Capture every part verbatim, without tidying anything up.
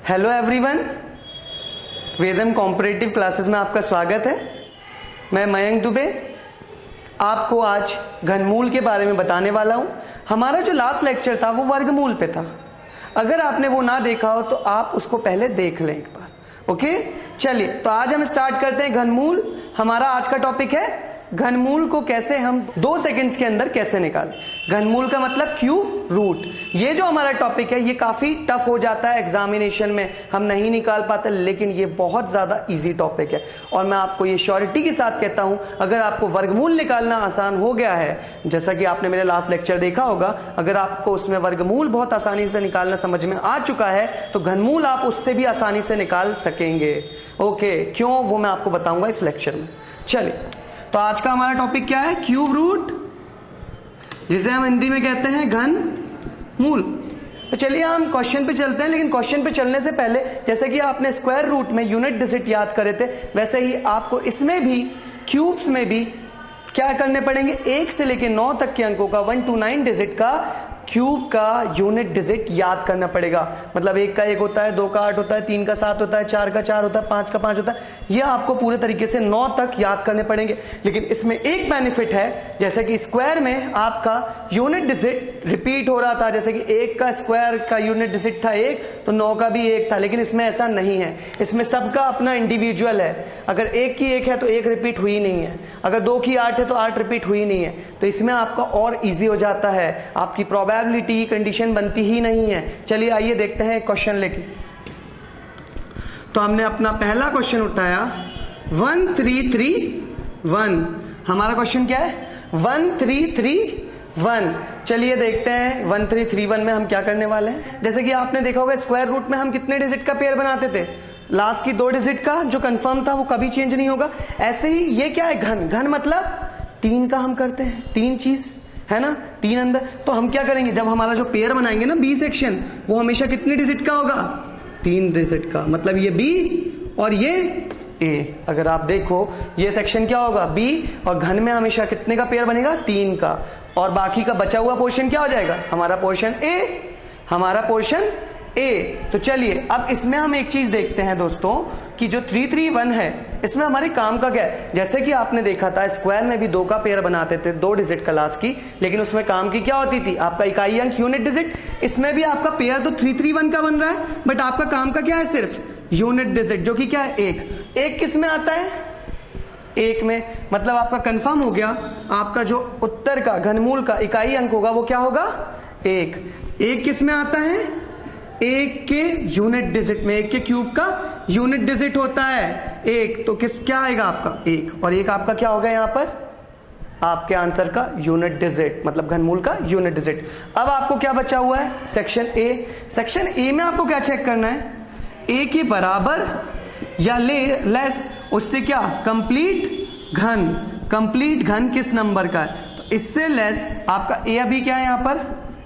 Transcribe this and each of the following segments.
Hello everyone, Vedam competitive classes में आपका स्वागत है। मैं मयंक दुबे आपको आज घनमूल के बारे में बताने वाला हूं। हमारा जो लास्ट लेक्चर था वो वर्गमूल पे था। अगर आपने वो ना देखा हो तो आप उसको पहले देख लें एक बार। ओके, चलिए तो आज हम स्टार्ट करते हैं घनमूल। हमारा आज का टॉपिक है घनमूल को कैसे हम दो सेकंड्स के अंदर कैसे निकालें। घनमूल का मतलब क्यूब रूट। ये जो हमारा टॉपिक है ये काफी टफ हो जाता है एग्जामिनेशन में, हम नहीं निकाल पाते, लेकिन ये बहुत ज्यादा इजी टॉपिक है। और मैं आपको ये श्योरिटी के साथ कहता हूं, अगर आपको वर्गमूल निकालना आसान हो गया है, जैसा कि आपने मेरे लास्ट लेक्चर देखा होगा, अगर आपको उसमें वर्गमूल बहुत आसानी से निकालना समझ में आ चुका है तो घनमूल आप उससे भी आसानी से निकाल सकेंगे। ओके, क्यों, वो मैं आपको बताऊंगा इस लेक्चर में। चलिए, तो आज का हमारा टॉपिक क्या है? क्यूब रूट, जिसे हम हिंदी में कहते हैं घन मूल। तो चलिए हम क्वेश्चन पे चलते हैं, लेकिन क्वेश्चन पे चलने से पहले, जैसे कि आपने स्क्वायर रूट में यूनिट डिजिट याद करे थे, वैसे ही आपको इसमें भी क्यूब्स में भी क्या करने पड़ेंगे? एक से लेकर नौ तक के अंकों का, वन टू नाइन डिजिट का क्यूब का यूनिट डिजिट याद करना पड़ेगा। मतलब एक का एक होता है, दो का आठ होता है, तीन का सात होता है, चार का चार होता है, पांच का पांच होता है। ये आपको पूरे तरीके से नौ तक याद करने पड़ेंगे। लेकिन इसमें एक बेनिफिट है, जैसे कि स्क्वायर में आपका यूनिट डिजिट रिपीट हो रहा था, जैसे कि एक का स्क्वायर का यूनिट डिजिट था एक, तो नौ का भी एक था। लेकिन इसमें ऐसा नहीं है, इसमें सबका अपना इंडिविजुअल है। अगर एक की एक है तो एक रिपीट हुई नहीं है, अगर दो की आठ है तो आठ रिपीट हुई नहीं है। तो इसमें आपका और इजी हो जाता है, आपकी प्रोबेबिलिटी की कंडीशन बनती ही नहीं है। चलिए आइए देखते हैं क्वेश्चन लेके। तो हमने अपना पहला क्वेश्चन उठाया वन थ्री थ्री वन। हमारा क्वेश्चन क्या है? One three three one. चलिए देखते हैं वन थ्री थ्री वन में हम क्या करने वाले हैं। जैसे कि आपने देखा होगा स्क्वायर रूट में हम कितने डिजिट का पेयर बनाते थे? लास्ट की दो डिजिट का जो कंफर्म था वो कभी चेंज नहीं होगा। ऐसे ही ये क्या है? घन। घन मतलब तीन का हम करते हैं, तीन चीज है ना, तीन अंदर। तो हम क्या करेंगे, जब हमारा जो पेयर बनाएंगे ना बी सेक्शन, वो हमेशा कितने डिजिट का होगा? तीन डिजिट का। मतलब ये बी और ये ए। अगर आप देखो ये सेक्शन क्या होगा? बी, और घन में हमेशा कितने का पेयर बनेगा? तीन का। और बाकी का बचा हुआ पोर्शन क्या हो जाएगा? हमारा पोर्शन ए, हमारा पोर्शन ए। तो चलिए अब इसमें हम एक चीज देखते हैं दोस्तों कि जो थ्री थ्री वन है, इसमें हमारे काम का क्या है? जैसे कि आपने देखा था स्क्वायर में भी दो का पेयर बनाते थे, दो डिजिट का लास्ट की, लेकिन उसमें काम की क्या होती थी? आपका इकाई अंक यूनिट डिजिट। इसमें भी आपका पेयर तो थ्री थ्री वन का बन रहा है, बट आपका काम का क्या है? सिर्फ यूनिट डिजिट, जो कि क्या है? एक। एक किस में आता है? एक में। मतलब आपका कंफर्म हो गया, आपका जो उत्तर का घनमूल का इकाई अंक होगा वो क्या होगा? एक। एक किस में आता है? एक के यूनिट डिजिट में। एक के क्यूब का यूनिट डिजिट होता है एक, तो किस क्या आएगा आपका? एक। और एक आपका क्या होगा यहां पर? आपके आंसर का यूनिट डिजिट, मतलब घनमूल का यूनिट डिजिट। अब आपको क्या बचा हुआ है? Section A. सेक्शन ए में आपको क्या चेक करना है? ए के बराबर या ले लेस, उससे क्या? कंप्लीट घन। कंप्लीट घन किस नंबर का है? तो इससे लेस आपका ए अभी क्या है यहां पर?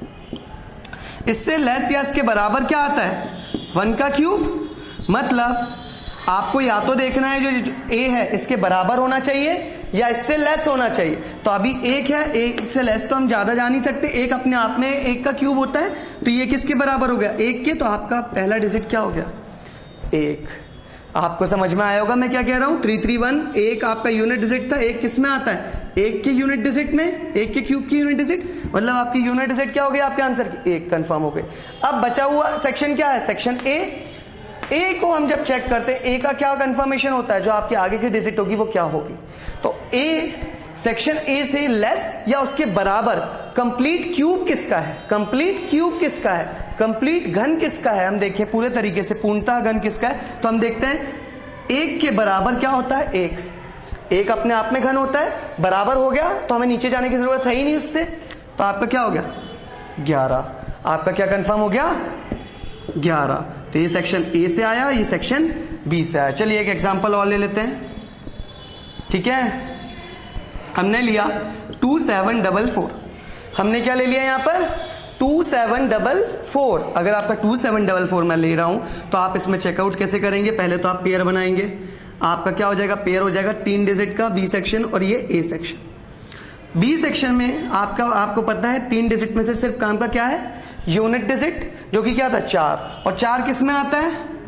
इससे लेस या इसके बराबर क्या आता है? वन का क्यूब। मतलब आपको या तो देखना है जो, जो ए है इसके बराबर होना चाहिए या इससे लेस होना चाहिए। तो अभी एक है, एक से लेस तो हम ज्यादा जा नहीं सकते, एक अपने आप में एक का क्यूब होता है, तो ये किसके बराबर हो गया? एक के। तो आपका पहला डिजिट क्या हो गया? एक। आपको समझ में आया होगा मैं क्या कह रहा हूं? थ्री थ्री वन, एक आपका यूनिट डिजिट था। एक किस में आता है? एक के यूनिट डिजिट में, एक के क्यूब की यूनिट डिजिट। मतलब आपकी यूनिट डिजिट क्या हो गया आपके आंसर की? एक। कंफर्म हो गए। अब बचा हुआ सेक्शन क्या है? Section A. ए को हम जब चेक करते हैं, ए का क्या कंफर्मेशन होता है? जो आपकी आगे की डिजिट होगी वो क्या होगी? तो ए, सेक्शन ए से लेस या उसके बराबर कंप्लीट क्यूब किसका है? कंप्लीट क्यूब किसका है? कंप्लीट घन किसका है? हम देखें पूरे तरीके से पूर्णतः घन किसका है, तो हम देखते हैं एक के बराबर क्या होता है? एक। एक अपने आप में घन होता है, बराबर हो गया तो हमें नीचे जाने की जरूरत है ही नहीं उससे। तो आपका क्या हो गया? ग्यारह। आपका क्या कंफर्म हो गया? ग्यारह। तो ये सेक्शन ए से आया, ये सेक्शन बी से आया। चलिए एक एग्जांपल और ले लेते हैं, ठीक है। हमने लिया टू सेवन डबल फोर। हमने क्या ले लिया यहां पर? Two seven double four. अगर आपका टू सेवन डबल फोर मैं ले रहा हूं तो आप इसमें चेकआउट कैसे करेंगे? पहले तो आप पेयर बनाएंगे। आपका क्या हो जाएगा? पेयर हो जाएगा तीन डिजिट का, बी सेक्शन और ये ए सेक्शन। बी सेक्शन में आपका आपको पता है तीन डिजिट में से सिर्फ काम का क्या है? यूनिट डिजिट, जो कि क्या था? चार। और चार किस में आता है?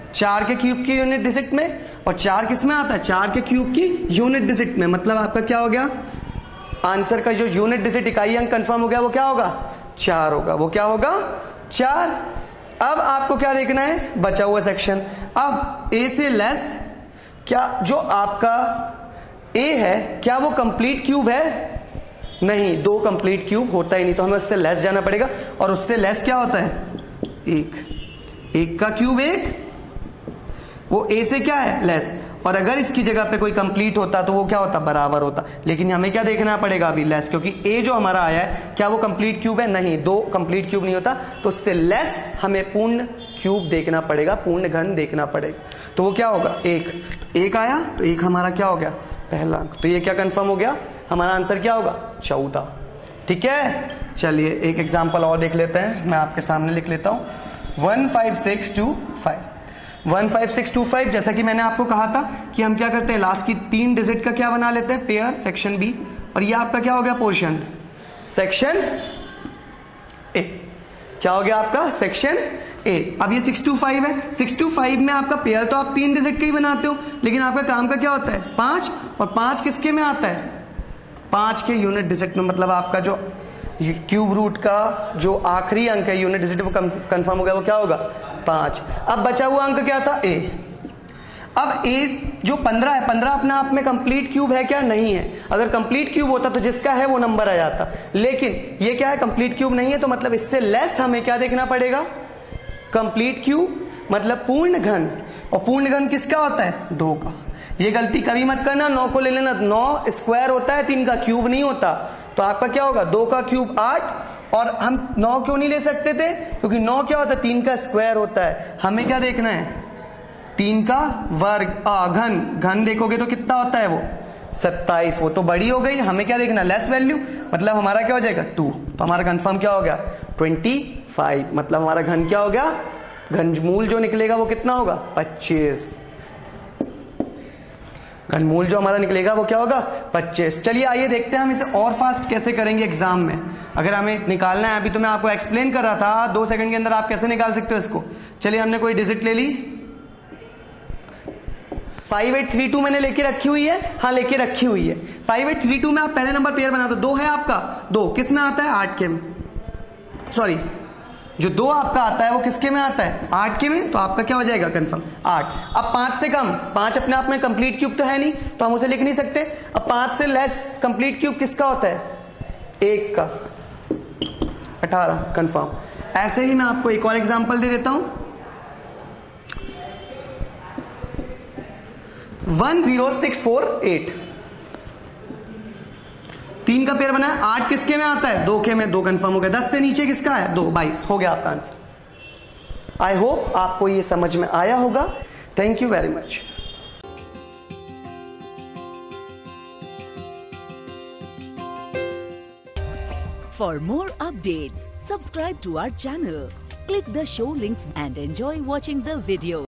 चार के क्यूब की यूनिट डिजिट में, और चार किस में आता है, चार के क्यूब की यूनिट डिजिट में। मतलब आपका क्या हो गया, आंसर का जो यूनिट डिजिट इकाई अंक कंफर्म हो गया वो क्या होगा, चार होगा। वो क्या होगा, चार। अब आपको क्या देखना है, बचा हुआ सेक्शन। अब ए से लेस, क्या जो आपका ए है क्या वो कंप्लीट क्यूब है, नहीं, दो कंप्लीट क्यूब होता ही नहीं, तो हमें उससे लेस जाना पड़ेगा। और उससे लेस क्या होता है, एक, एक का क्यूब एक, वो ए से क्या है, लेस। और अगर इसकी जगह पे कोई कंप्लीट होता तो वो क्या होता, बराबर होता। लेकिन हमें क्या देखना पड़ेगा अभी, लेस, क्योंकि ए जो हमारा आया है क्या वो कंप्लीट क्यूब है, नहीं, दो कंप्लीट क्यूब नहीं होता, तो उससे लेस हमें पूर्ण क्यूब देखना पड़ेगा, पूर्ण घन देखना पड़ेगा। तो वो क्या होगा, एक, एक आया तो एक हमारा क्या हो गया, पहला अंक। तो ये क्या कंफर्म हो गया, हमारा आंसर क्या होगा, चौदह। ठीक है, चलिए एक एग्जांपल और देख लेते हैं, मैं आपके सामने लिख लेता हूं। One five six two five, one five six two five, जैसा कि मैंने आपको कहा था कि हम क्या करते हैं, लास्ट की तीन डिजिट का क्या बना लेते हैं, पेयर, सेक्शन बी, और ये आपका क्या हो गया, पोर्शन, सेक्शन ए। क्या हो गया आपका, सेक्शन ए। अब ये सिक्स टू फाइव है, सिक्स टू फाइव में आपका पेयर तो आप तीन डिजिट का ही बनाते हो, लेकिन आपका काम का क्या होता है, पांच, और पांच किसके में आता है, पांच के यूनिट डिजिट में। मतलब आपका जो क्यूब रूट का जो आखिरी अंक है यूनिट डिजिट वो कंफर्म हो गया, वो क्या होगा, पांच। अब बचा हुआ अंक क्या था, ए। अब ए जो पंद्रह है, पंद्रह अपने आप में कंप्लीट क्यूब है क्या, नहीं है। अगर कंप्लीट क्यूब होता तो जिसका है वो नंबर आ जाता, लेकिन ये क्या है, कंप्लीट क्यूब नहीं है, तो मतलब इससे लेस हमें क्या देखना पड़ेगा, कंप्लीट क्यूब, मतलब पूर्ण घन। और पूर्ण घन किसका होता है, दो का। ये गलती कभी मत करना, नौ को ले लेना, नौ स्क्वायर होता है, तीन का क्यूब नहीं होता। तो आपका क्या होगा, दो का क्यूब आठ, और हम नौ क्यों नहीं ले सकते थे, क्योंकि नौ क्या होता है, तीन का स्क्वायर होता है। हमें क्या देखना है, तीन का वर्ग, आ, घन, घन देखोगे तो कितना होता है वो, सत्ताईस। वो तो बड़ी हो गई, हमें क्या देखना, लेस वैल्यू, मतलब हमारा क्या हो जाएगा, टू। तो हमारा कंफर्म क्या हो गया, ट्वेंटी फाइव। मतलब हमारा घन क्या हो गया, घनमूल जो निकलेगा वो कितना होगा, पच्चीस। घनमूल जो हमारा निकलेगा वो क्या होगा, पच्चीस। चलिए आइए देखते हैं हम इसे और फास्ट कैसे करेंगे एग्जाम में। अगर हमें निकालना है, अभी तो मैं आपको एक्सप्लेन कर रहा था, दो सेकंड के अंदर आप कैसे निकाल सकते हो इसको। चलिए हमने कोई डिजिट ले ली, फाइव एट थ्री टू मैंने लेके रखी हुई है, हाँ लेके रखी हुई है। फाइव एट थ्री टू में आप पहले नंबर पेयर बना दो, दो है आपका, दो किस में आता है, आठ के में, सॉरी जो दो आपका आता है वो किसके में आता है, आठ के में। तो आपका क्या हो जाएगा, कंफर्म आठ। अब पांच से कम, पांच अपने आप में कंप्लीट क्यूब तो है नहीं, तो हम उसे लिख नहीं सकते। अब पांच से लेस कंप्लीट क्यूब किसका होता है, एक का, अठारह, कंफर्म। ऐसे ही मैं आपको एक और एग्जांपल दे देता हूं, one zero six four eight, तीन का पेयर बना है, आठ किसके में आता है, दो के में, दो कंफर्म हो गया। दस से नीचे किसका है, दो, बाईस हो गया आपका आंसर। आई होप आपको ये समझ में आया होगा। Thank you very much. For more updates, subscribe to our channel, click the show links and enjoy watching the video.